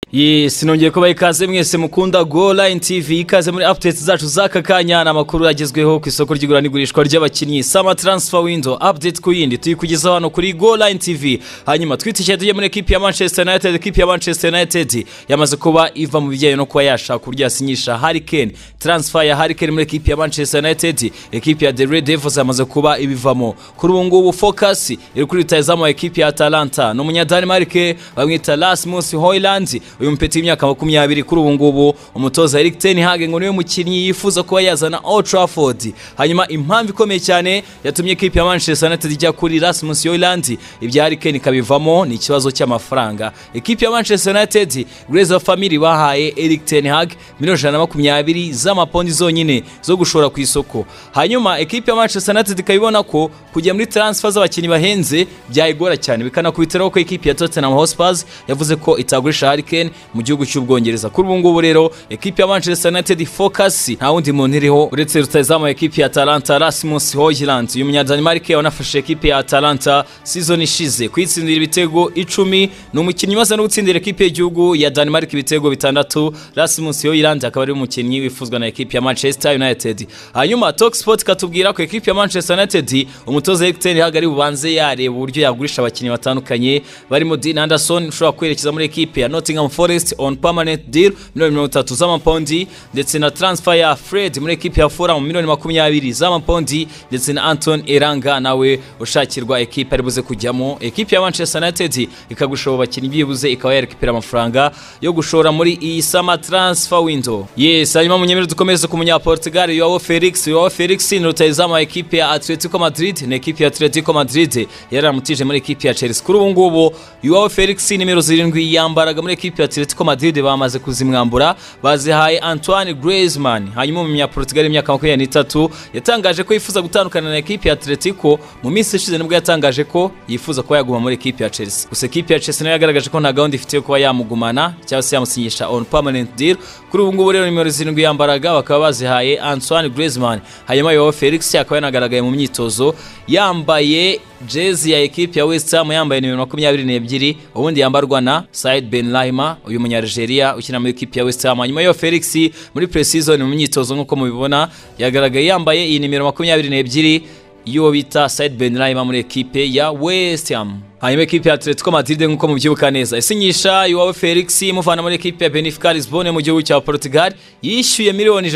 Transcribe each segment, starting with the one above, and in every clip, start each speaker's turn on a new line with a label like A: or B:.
A: Sinongeye kubaha ikaze mwese mukunda Go Line TV, ikaze muri updates zacu z'aka kanya n'amakuru agezweho ku isoko ry'igura n'igurishwa ry'abakinnyi. Summer transfer window update ku yindi tuyikugezaho hano kuri Go Line TV. Hanyuma twitishye tujye muri equipe ya Manchester United. Equipe ya Manchester United yamaze kuba iva mu bijyanye no kuba yashaka kurya asinyisha Harry Kane. Transfer ya Harry Kane muri equipe ya Manchester United, equipe ya The Red Devils yamaze kuba ibivamo. Kuri ubu ngubu focus iri kuri rutahizamu wa equipe ya Atalanta n'umunya Denmark bamwita Rasmus Højlund. Uyu mpeti w'imyaka 20 kuri ubu ngubu umutoza Erik ten Hag ngo niwe mukinnyi yifuza kuba yazana Old Trafford. Hanyuma impamvu ikomeye cyane yatumye equipe ya Manchester United ijya kuri Rasmus Højlund ibya Harry Kane kabivamo ni ikibazo cy'amafaranga. Equipe ya Manchester United Grazer family bahaye Erik ten Hag $120 z'amapondi zonyine zo gushora ku isoko. Hanyuma equipe ya Manchester United ikabibona ko kujya muri transfer z'abakinnyi bahenze byayigora cyane, bikanakubitiraho ko equipe ya Tottenham Hotspur yavuze ko itagurisha Harry Kane mu gihugu cy'Ubwongereza. Kuri ubu ngubu rero equipe ya Manchester United focus nta wundi muntu iriho uretse rutahizamu wa equipe ya Atalanta Rasmus Højlund. Uyu munya Denmark wanafashe equipe ya Atalanta season ishize kwitsindira ibitego 10, ni umukinnyi maze no gutsindira equipe y'igihugu ya Denmark ibitego 6. Rasmus Højlund akaba ari umukinnyi wifuzwa na equipe ya Manchester United. Hanyuma Talksport katubwira ko equipe ya Manchester United umutoza Erik ten Hag ari bubanze yareba uburyo yagurisha abakinnyi batandukanye barimo Dean Anderson ushobora kwerekeza muri equipe ya Nottingham Forest on permanent deal $30 z'amapondi, ndetse na transfer ya Fred muri equipe ya Fulham $20 z'amapondi, ndetse na Anton Elanga nawe ushakirwa equipe ari buze kujyamo. Equipe ya Manchester United ikagushora abakinnyi bibuze ikaba yarekipera amafaranga yo gushora muri iyi summer transfer window. Hanyuma munyemere dukomeze ku munya Portugal Joao Felix ni rutahizamu wa equipe ya Atletico Madrid. Na equipe ya Atletico Madrid yaramutije muri equipe ya Chelsea. Kuri ubu ngubu Joao Felix nimero 7 yambaraga muri equipe ya Atletico Madrid bamaze kuzimwambura bazihaye Antoine Griezmann. Hanyuma mu Portugal imyaka 23 yatangaje ko yifuza gutandukana na equipe ya Atletico mu minsi ishize, nibwo yatangaje ko yifuza kuba yaguma muri equipe ya Chelsea. Gusa equipe ya Chelsea nayo yagaragaje ko nta gahunda ifite kuba yamugumana cyangwa se yamusinyisha on permanent deal. Kuri ubu ngubu rero nimero 7 yambaraga bakaba bazihaye Antoine Griezmann. Hanyuma Joao Felix akaba yanagaragaye mu myitozo yambaye jezi ya equipe ya West Ham, yambaye nimero 22, ubundi yambarwa na Said Benrahma uyu munya Algeria ukina muri equipe ya West Ham. Hanyuma yo Felix muri pre-season mu myitozo nkuko mubibona yagaragaye yambaye iyi nimero 22 iyo bita Said Benrahma muri equipe ya West Ham. Hanyuma equipe ya Atletico Madrid nkuko mubyibuka neza isinyisha Joao Felix muvana muri equipe ya Benfica Lisbonne mu gihugu cya Portugal yishyuye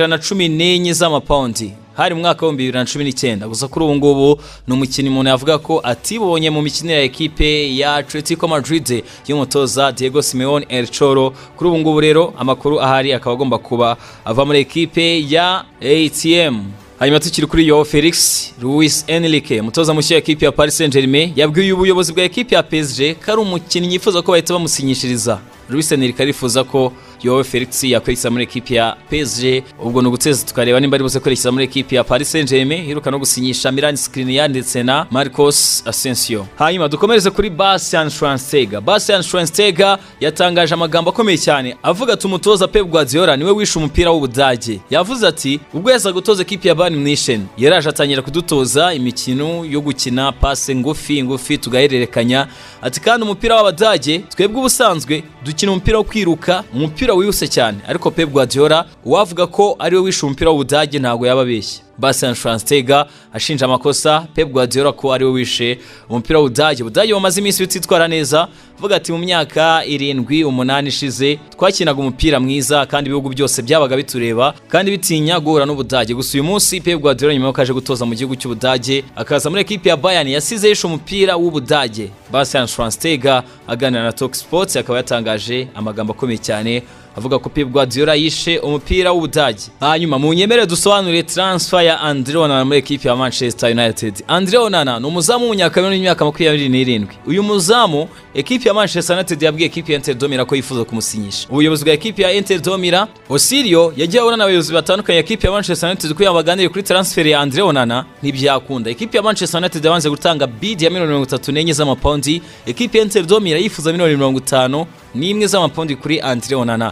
A: $114 z'amapondi hari mu mwaka wa 2019. Gusa kuri ubu ngubu ni umukinnyi umuntu yavuga ko atibonye mu mikinire ya equipe ya Atletico Madrid y'umutoza Diego Simeone El Cholo. Kuri ubu ngubu rero amakuru ahari akaba agomba kuba ava muri equipe ya ATM. Hanyuma tukiri kuri Joao Felix, Luis Enrique umutoza mushya equipe ya Paris Saint-Germain yabwiye ubuyobozi bwa equipe ya PSG ko ari umukinnyi yifuza ko bahita bamusinyishiriza. Luis Enrique arifuza ko Joao Felix yakwerekeza muri equipe ya PSG, ubwo no guteza tukareba nimba ari buze kwerekeza muri equipe ya Paris Saint-Germain hiruka no gusinyisha Milan Skriniar ndetse na Marcos Asensio. Hanyuma dukomereze kuri Bastian Schweinsteiger yatangaje amagambo akomeye cyane avuga ati umutoza Pep Guardiola niwe wishe umupira w'Ubudage. Yavuze ati ubwo yaza gutoza equipe ya Bayern Munich yaraje atangira kudutoza imikino yo gukina passe ngufi tugahererekanya, ati kandi umupira w'Abadage twebwe ubusanzwe dukina umupira wo kwiruka, umupira wihuse cyane, ariko Pep Guardiola wavuga ko ari we wishe umupira w'Ubudage ntago yababeshye. Bastian Schweinsteiger ashinja amakosa Pep Guardiola ko ari we wishe umupira w'Ubudage. Ubudage bamaze iminsi bititwara neza, vuga ati mu myaka 7-8 ishize twakinaga umupira mwiza kandi ibihugu byose byabaga bitureba kandi bitinya guhura n'Ubudage. Gusa uyu munsi Pep Guardiola nyuma kaje gutoza mu gihugu cy'Ubudage akaza muri equipe ya Bayern yasize yishe umupira w'Ubudage. Bastian Schweinsteiger aganira na Talksport akaba yatangaje amagambo akomeye cyane avuga ko Pep Guardiola yishe umupira w'Ubudage. Hanyuma mu nyemere dusobanure transfer ya Andre Onana muri equipe ya Manchester United. Andre Onana ni umuzamu w'umunyakameruni w'imyaka 27. Uyu muzamu equipe ya Manchester United yabwiye equipe ya Inter de Milan ko yifuza kumusinyisha. Ubuyobozi bwa equipe ya Inter de Milan Osirio yagiye ahura n'abayobozi batandukanye equipe ya Manchester United ko yabaganiriye kuri transfer ya Andre Onana ntibyakunda. Equipe ya Manchester United yabanze gutanga bid ya $34 z'amapondi, equipe ya Inter de Milan yifuza $50 n'imwe z'amapondi kuri Andre Onana.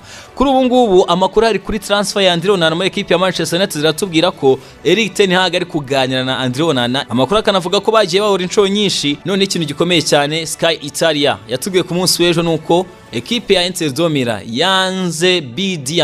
A: Kuri ubu ngubu amakuru ari kuri transfer ya Andre Onana muri equipe ya Manchester United ziratubwira ko Erik ten Hag ari kuganira na Andre Onana. Amakuru akanavuga ko bagiye bahura inshuro nyinshi. None ikintu gikomeye cyane Sky Italia yatubwiye ku munsi w'ejo nuko ekipe ya Inter de Milan yanze BD ya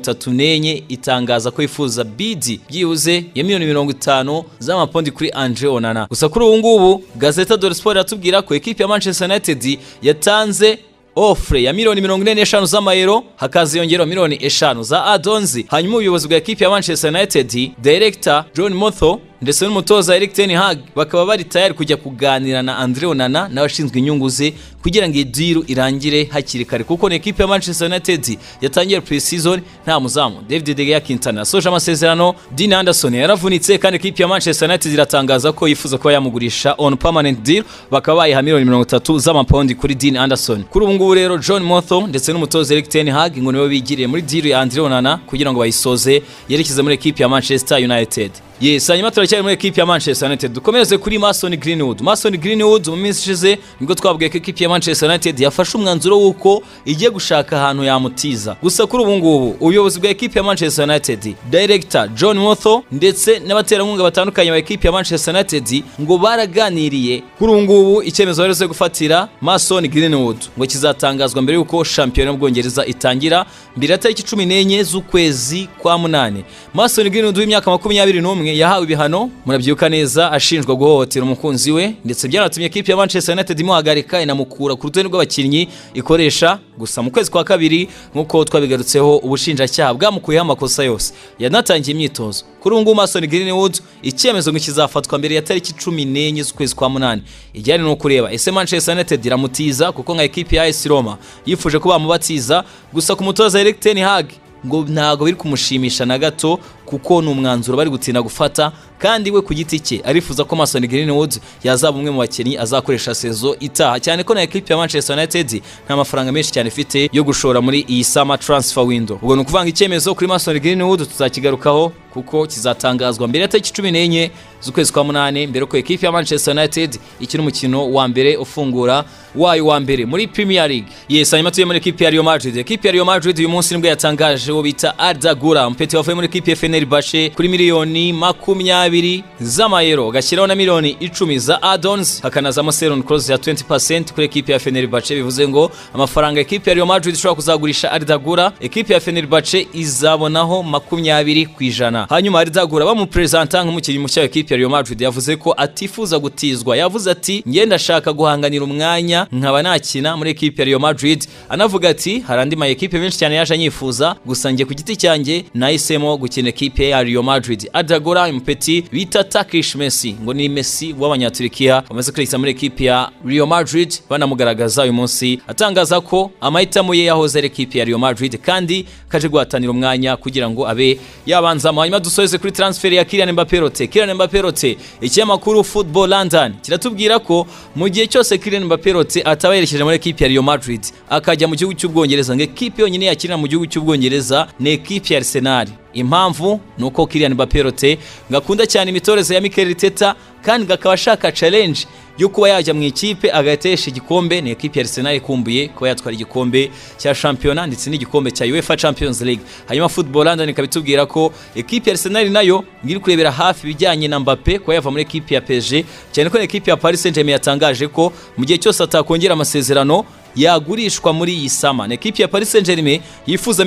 A: $34 itangaza ko ifuza BD byibuze ya $50 z'amapondi kuri Andre Onana. Gusa kuri ubu ngubu Gazzetta dello Sport yatubwira ko ekipe ya Manchester United yatanze offre ya $45 z'amayero hakaza yongera $5 za add-ons. Hanyuma ubuyobozi bwa ekipe ya Manchester United director John Motho ndetse n'umutoza Erik ten Hag bakaba bari tayari kujya kuganira na Andre Onana n'abashinzwe inyungu ze kugira ngo deal irangire hakiri kare, kuko ne ekipe ya Manchester United yatangiye pre-season nta muzamu David De Gea Quintana soje amasezerano. Dean Anderson yaravunitse kandi ekipe ya Manchester United iratangaza ko yifuza kuba yamugurisha on permanent deal, bakaba bayiha $30 z'amapondi kuri Dean Anderson. Kuri ubu ngubu rero John Motho ndetse n'umutoza Erik ten Hag ngo niwe bigiriye muri deal ya Andre Onana kugira ngo bayisoze yerekeze muri ekipe ya Manchester United. Yes, hanyuma turacyari muri ekipe ya Manchester United. Dukomereze kuri Mason Greenwood. Mason Greenwood mu minsi ishize nibwo twabwiye ko ekipe ya Manchester United yafashe umwanzuro w'uko igiye gushaka ahantu yamutiza. Gusa kuri ubu ngubu ubuyobozi bwa ekipe ya Manchester United, director John Motho ndetse n'abaterankunga batandukanye ba ekipe ya Manchester United ngo baraganiriye. Kuri ubu ngubu icyemezo baherutse gufatira Mason Greenwood ngo kizatangazwa mbere y'uko shampiyona y'Ubwongereza itangira mbere tariki 14 z'ukwezi kwa munane. Mason Greenwood w'imyaka 21 yahawe ibihano murabyuka neza ashinjwa guhohotera umukunzi we, ndetse byanatumye ekipe ya Manchester United imuhagarika inamukura ku rutonde rw'abakinnyi ikoresha. Gusa mu kwezi kwa kabiri nkuko twabigarutseho ubushinjacyaha bwamukuyeho amakosa yose yanatangiye imyitozo. Kuri ubu ngubu Mason Greenwood icyemezo ngo kizafatwa mbere ya tariki 14 z'ukwezi kwa munane. Ijyanye no kureba ese Manchester United iramutiza kuko nka ekipe ya AS Roma yifuje ko bamubatiza. Gusa ku mutoza Erik ten Hag ngo ntago biri kumushimisha na gato kuko n'umwanzuro bari gutinda gufata, kandi we ku giti cye arifuza ko Mason Greenwood yazaba umwe mu bakinnyi azakoresha sezo itaha, cyane ko na equipe ya Manchester United nta mafaranga menshi cyane ifite yo gushora muri iyi summer transfer window. Ubwo no kuvanga icyemezo kuri Mason Greenwood tuzakigarukaho kuko kizatangazwa mbere ya tariki 14 z'ukwezi kwa munane, mbere ko equipe ya Manchester United ikina umukino wa mbere ufungura wayo wa mbere muri Premier League. Yes, hanyuma tuye muri equipe ya Real Madrid. Equipe ya Real Madrid uyu munsi nibwo yatangaje wo bita Arda Güler, mpeti wavuye muri equipe ya Fenerbahce kuri $20 z'amayero, gashyiraho na $10 za add-ons, hakanazamo seron clause ya 20% kuri equipe ya Fenerbahce. Bivuze ngo amafaranga equipe ya Real Madrid ishobora kuzagurisha Arda Güler, equipe ya Fenerbahce izabonaho 20%. Hanyuma Arda Güler bamupresenta nk'umukinnyi mushya wa equipe ya Real Madrid yavuze ko atifuza gutizwa. Yavuze ati ngenda ndashaka guhanganira umwanya nkaba nakina muri equipe ya Real Madrid. Anavuga ati harandi ma equipe menshi cyane yaje anyifuza, gusa ngiye ku giti cyanjye nahisemo gukina equipe ya Real Madrid. Arda Güler impeti bita Turkish Messi, ngo ni Messi w'abanyaturikiya bamaze kwisa muri equipe ya Real Madrid, banamugaragaza uyu munsi atangaza ko amahitamo ye yahoze ari equipe ya Real Madrid kandi kaje guhatanira umwanya kugira ngo abe yabanza. Hanyuma dusoze kuri transfer ya Kylian Mbappé. Ikinyamakuru Football London kiratubwira ko mu gihe cyose Kylian Mbappé ataba yerekeje muri equipe ya Real Madrid akajya mu gihugu cy'Ubwongereza, ngo equipe yonyine yakina mu gihugu cy'Ubwongereza ni equipe ya Arsenal. Impamvu nuko Kylian Mbappé ngakunda cyane imitoreze ya Mikel Arteta kandi gakaba ashaka challenge yo kuba yajya mu ikipe agatesha igikombe. Ni equipe ya Arsenal ikumbuye kuba yatwara igikombe cya shampiyona ndetse n'igikombe cya UEFA Champions League. Hanyuma Football London ikabitubwira ko equipe ya Arsenal nayo ngiri kurebera hafi bijyanye na Mbappé ko yava muri equipe ya PSG, cyane ko equipe ya Paris Saint-Germain yatangaje ko mu gihe cyose atakongera amasezerano yagurishwa muri iyi sama. Na equipe ya Paris Saint-Germain yifuza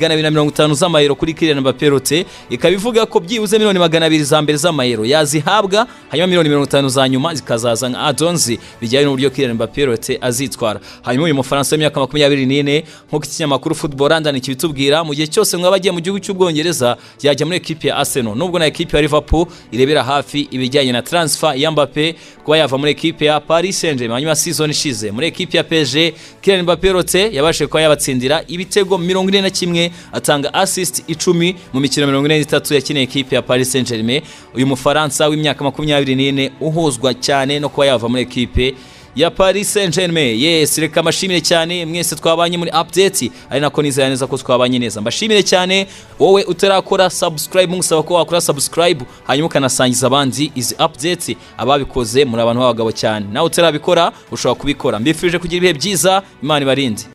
A: $250 z'amayero kuri Kylian Mbappé, ikabivuga ko byibuze $200 za mbere z'amayero yazihabwa, hanyuma $50 za nyuma zikazaza nka add-ons bijyanye n'uburyo Kylian Mbappé azitwara. Hanyuma uyu Mufaransa w'imyaka 24 nk'uko ikinyamakuru Football London kibitubwira, mu gihe cyose ngo abagiye mu gihugu cy'Ubwongereza yajya muri equipe ya Arsenal, nubwo na equipe ya Liverpool irebera hafi ibijyanye na transfer ya Mbappé kuba yava muri equipe ya Paris Saint-Germain. Hanyuma season ishize muri equipe ya PSG Kylian Mbappé yabashije kuba yabatsindira ibitego 41, atanga assist 10 mu mikino 43 yakineye equipe ya Paris Saint-Germain. Uyu Mufaransa w'imyaka 24 uhozwa cyane no kuba yava muri equipe ya Paris Saint-Germain. Yes, reka mashimire cyane mwese twabanye muri update, ari nako nizera neza ko twabanye neza. Mbashimire cyane wowe utarakora subscribe, musaba ko wakora subscribe hanyuma ukanasangiza abandi izi update. Ababikoze muri abantu b'abagabo cyane, nawe utarabikora ushobora kubikora. Mbifurije kugira ibihe byiza, Imana ibarinde.